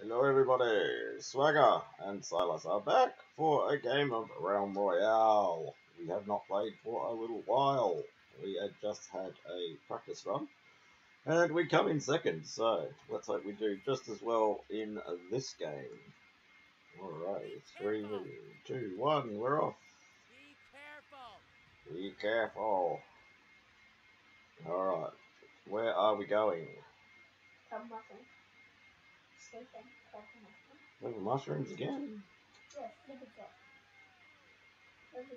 Hello everybody, Swagger and Silas are back for a game of Realm Royale. We have not played for a little while. We had just had a practice run and we come in second, so let's hope we do just as well in this game. Alright, 3, 2, 1, we're off. Be careful. Alright, where are we going? Over mushrooms again? Yes, look at that. Look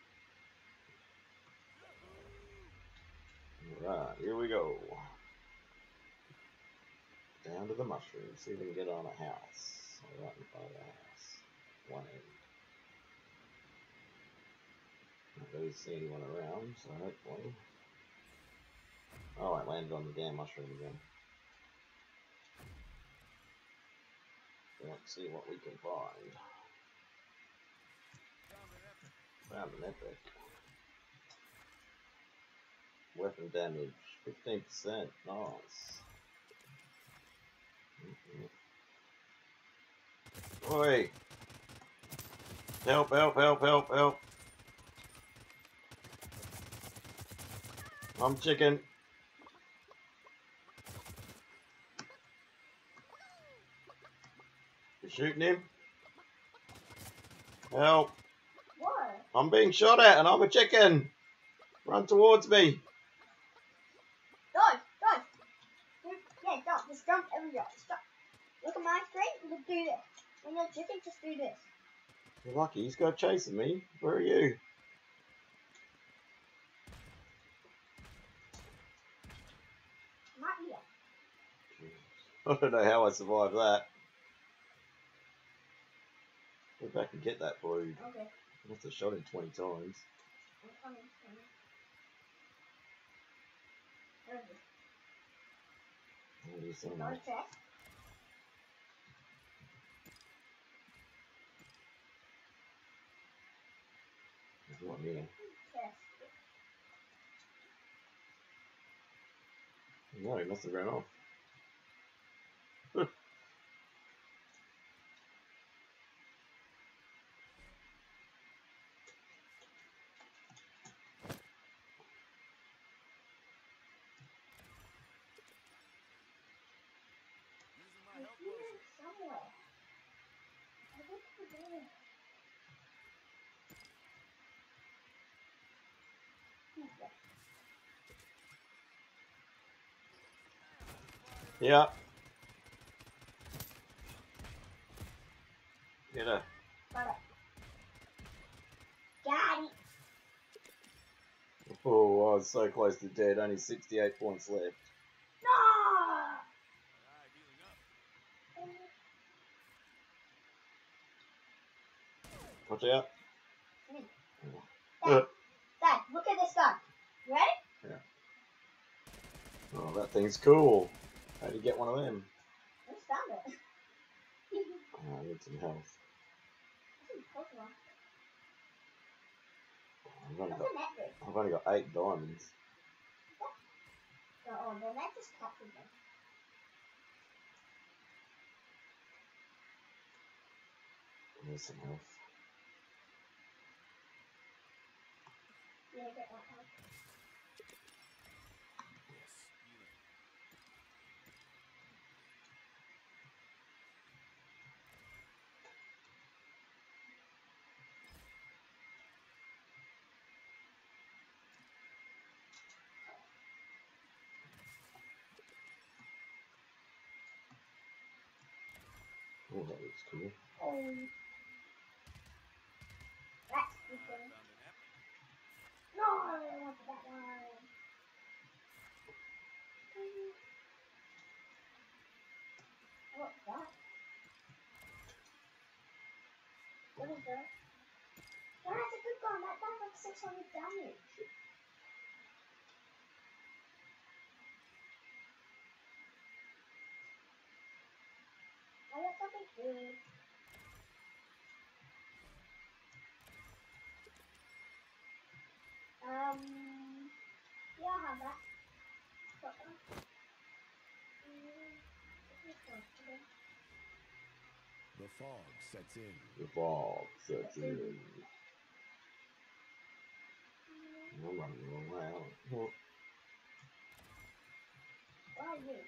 at that. Alright, here we go. Down to the mushrooms, see if we can get on a house. Right in front of the house. One end. Not really see anyone around, so hopefully. Oh, I landed on the damn mushroom again. Let's see what we can find. Found an epic. Weapon damage, 15%. Nice. Oi! Help, help, help, help, help! I'm chicken. You shooting him? Help! What? I'm being shot at and I'm a chicken! Run towards me! Dodge! Dodge! Yeah, dodge. Just jump everywhere. Stop. Look at my screen. Just do this. When you're chicken, just do this. You're lucky, he's got chasing me. Where are you? Not here. I don't know how I survived that. Go back and get that food. Okay. I must have shot him 20 times. I'm coming. Where is it? What are you saying? Another chest. There's one here. Chest. No, he must have ran off. Somewhere. I think it's there. Yeah. Get her. Got it. Got it. Oh, I was so close to dead. Only 68 points left. No! Watch out. Dad, look at this gun. You ready? Yeah. Oh, that thing's cool. How do you get one of them? I just found it. Oh, I need some health. I've only got 8 diamonds. Oh, well, that just captured them. There's some health. Yeah, get that help. Oh, that looks cool. Oh. That's different. No, I don't want that one. What's that? What is that? Oh, that's a good gun. That does like 600 damage. I got something good. Yeah, I have that. Got that. This one, okay. The fog sets in. The fog sets in. I'm running the wrong way, aren't I? Where are you?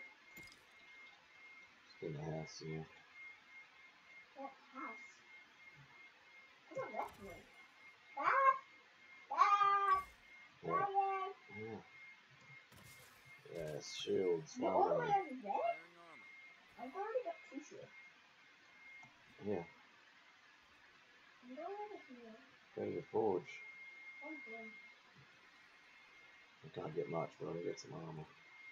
In the house, yeah. What house? I don't recognize. Dad! Dad! What? Daddy! Yeah. Yes, shields. You're all the way Finally. over there? I've already got 2 shields. Yeah. I'm going over here. Go to the forge. Okay. I can't get much, but I'll get some armor.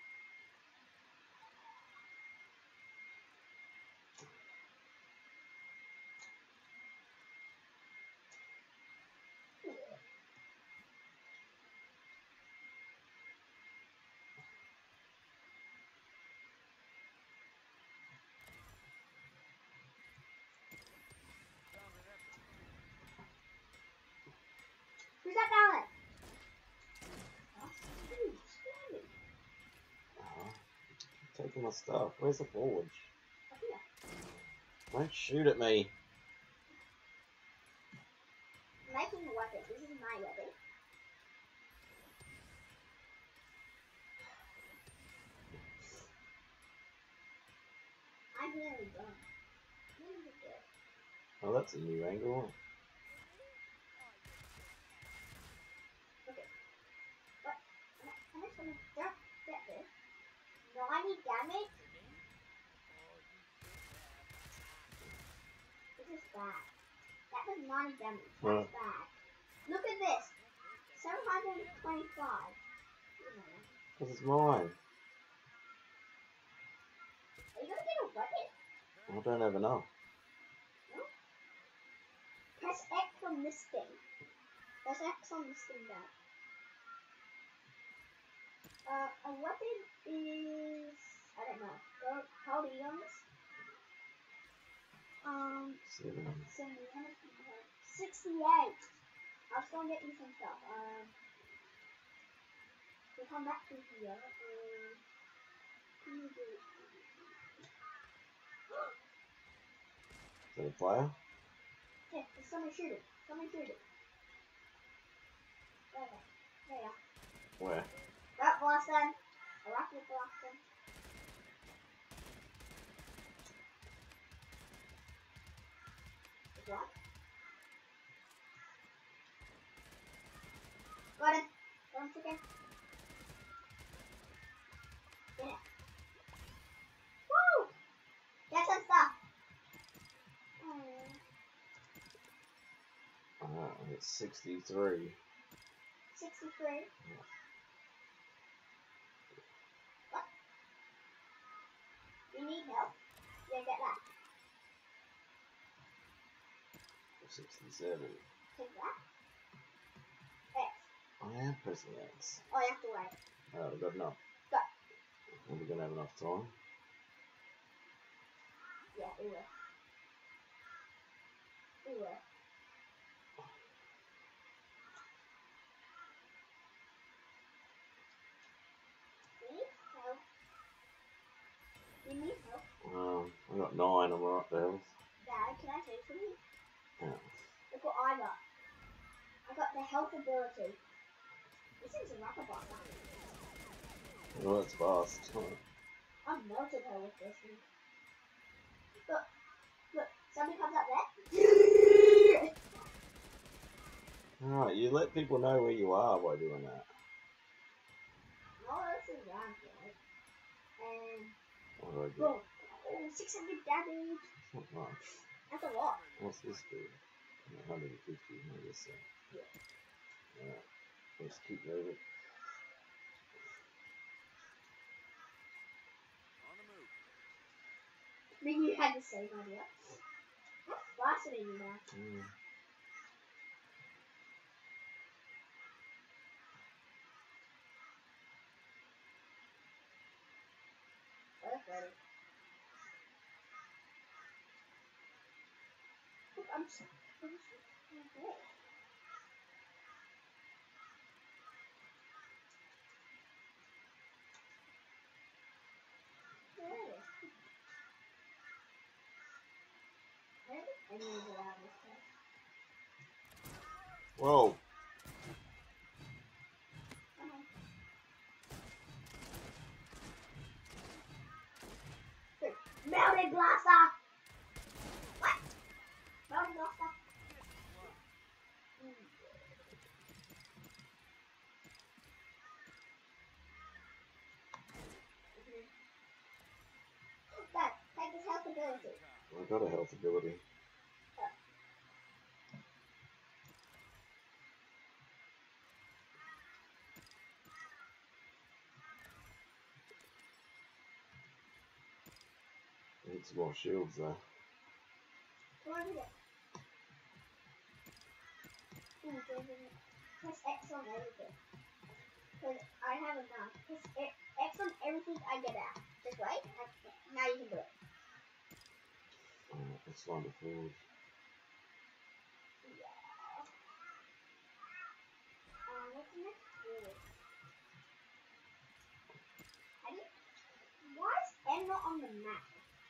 Who's that down there? Ooh, scary. Taking my stuff. Where's the forge? Up here. Don't shoot at me. I'm making a weapon. This is my weapon. I'm nearly done. Nearly good. Oh, that's a new angle. Okay. What? I'm just gonna drop that there. 90 damage? This is bad. That was 90 damage. That's Right. bad. Look at this. 725. This is mine. Are you gonna get a weapon? I don't have enough. No? Press X on this thing. Press X on this thing there. A weapon is... I don't know. How do you on this? 68. I was gonna get you some stuff. We'll come back to here. Can you do it? Is that a player? Yeah, there's somebody shooting. Somebody shooting. There you go. Where? Rock blast them. A rocket blast them. What? Got him. Got him again. Get it. Woo! Get some stuff. It's 63. 63. What? You need help? Yeah, get that. 67. Take that. X. I am pressing X. Oh, you have to wait. Oh, we've got enough. Go. Are we going to have enough time? Yeah, we will. We will. We need help. We need help. I got 9. I'm right there. Dad, can I say something? Yeah. Look what I got. I got the health ability. This is a rocket bot. Well, that's fast. I'm melted her with this one. Look. Look. Somebody comes up there. Alright, you let people know where you are by doing that. No, this is round here. And What do I do? boom. Oh, 600 damage. It's not much. That's a lot. What's this do? 150, I guess so. Yeah. Alright, let's keep moving. On the move. Maybe you had the same idea. I'm faster than you now. Ready. Look, I'm so okay. need to get out of this place. Whoa. Come on. Melted blaster! What? Melted blaster? Dad, take this health ability. I got a health ability. Need some more shields there. What is it? Press X on everything. Because I haven't done. Press X on everything I get out. Just wait. Now you can do it. Let's find a forge. Yeah. What's the next forge? How do you... Why is M not on the map?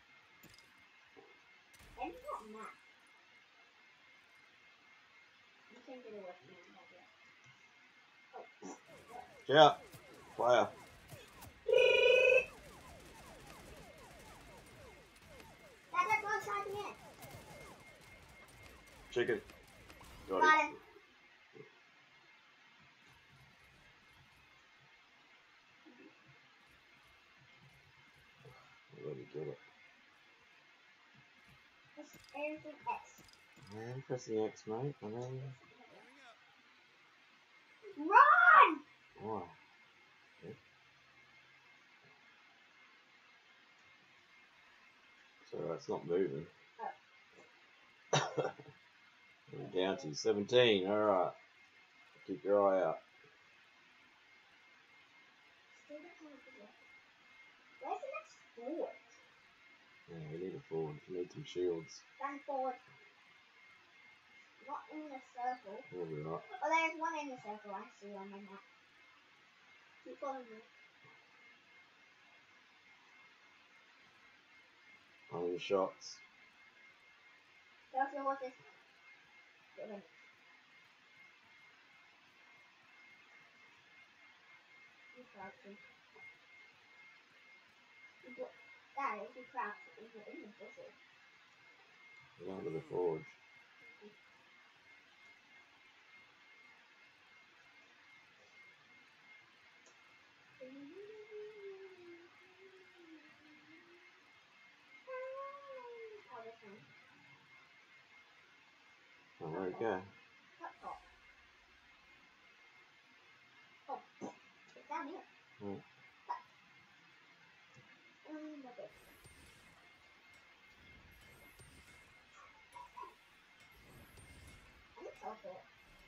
M's not map. You can get away from that, yeah. Oh. Yeah. Fire. Dad, go inside the end. Chicken. Got Got it. him. Let me get it. Press everything X. I'm pressing X, mate. And then. Run! Oh. Okay. So that's not moving. We're down to 17. Alright. Keep your eye out. Where's the next forward? Yeah, we need a forge. We need some shields. Stand forward. Not in the circle. There we are. Oh, there's one in the circle. I see on my map. Keep following me. How many shots? There's the horses. Get in. You crouching. Dad, if you crouch in the bushes. We're under the forge. Oh, this one. Oh, there we go. Cut top. Oh, it's down here. Hmm. Okay. I'm gonna teleport.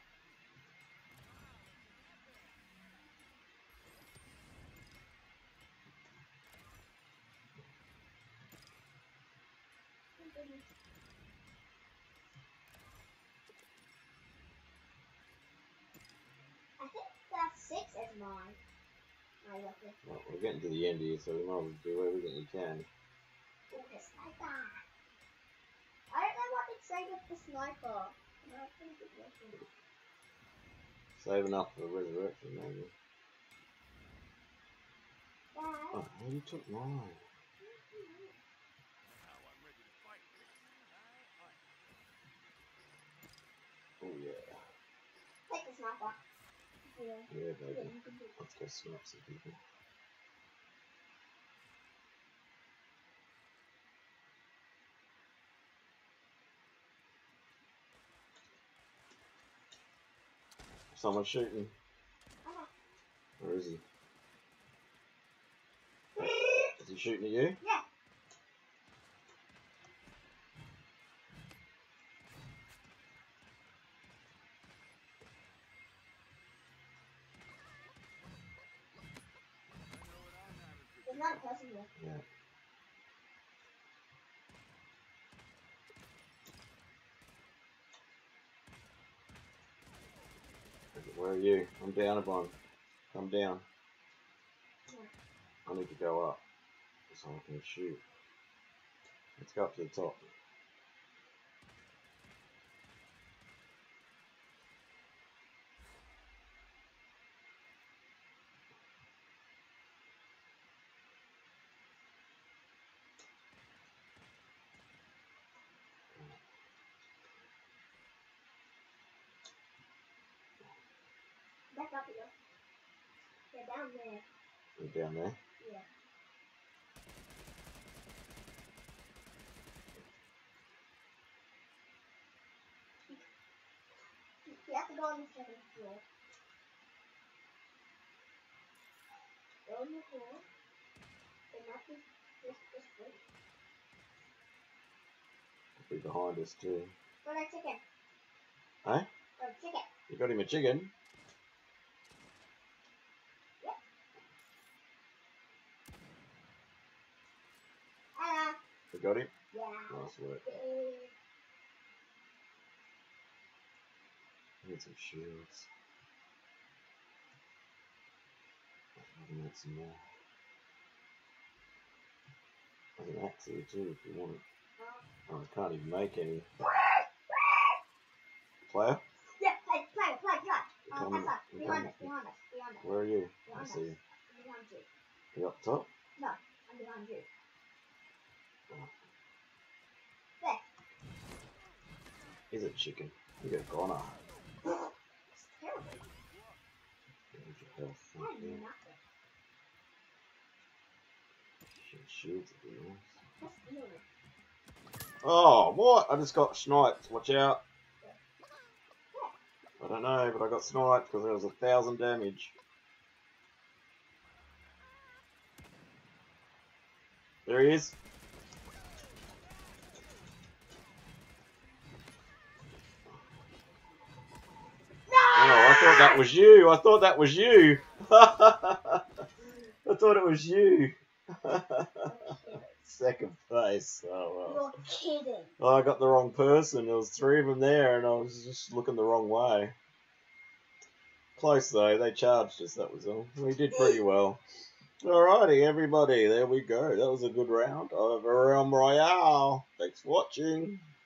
I think that's 6 is mine. My weapon. Well, we're getting to the end here, so we might as well do everything we can. Ooh, the sniper. I don't know what they'd say with the sniper. No, it's pretty good weapon. Saving up for resurrection, maybe. Dad. Oh, you took mine. Now I'm ready to fight. Oh, yeah. Take the sniper. Yeah. Yeah, Yeah, baby. you can do it. Let's go snipe some people. Someone's shooting. Come on. Where is he? Is he shooting at you? Yeah. There's not a person here. Yeah. Where are you? I'm down a bomb. Come down. I need to go up so I can shoot. Let's go up to the top. back up here. They're down there. They're down there. Yeah. You have to go on the second floor. Go on the floor. They might be this way. Be behind us too. Got a chicken. Hey? Got a chicken. You got him a chicken? Yep. Hello. You got him? Yeah. Nice work. Need some shields. I can make some more. There's an axe here too if you want it. Oh, I can't even make any. Player? Yeah, play. Coming, That's us. I'm Behind coming. us, behind us, behind us. Where are you? I Behind see you. us. I'm behind you. You up top? No, I'm behind you. Oh. There. He's a chicken. You got a goner. It's terrible. Here's your health. I have Thank you. nothing. Shields would be nice. That's evil. Oh, what? I just got sniped. Watch out. I don't know, but I got sniped because there was 1,000 damage. There he is. No! Oh, I thought that was you. I thought that was you. I thought it was you. Second place. Oh, well. You're kidding. Oh, I got the wrong person. There was 3 of them there, and I was just looking the wrong way. Close though. They charged us. That was all. We did pretty well. Alrighty, everybody. There we go. That was a good round of Realm Royale. Thanks for watching.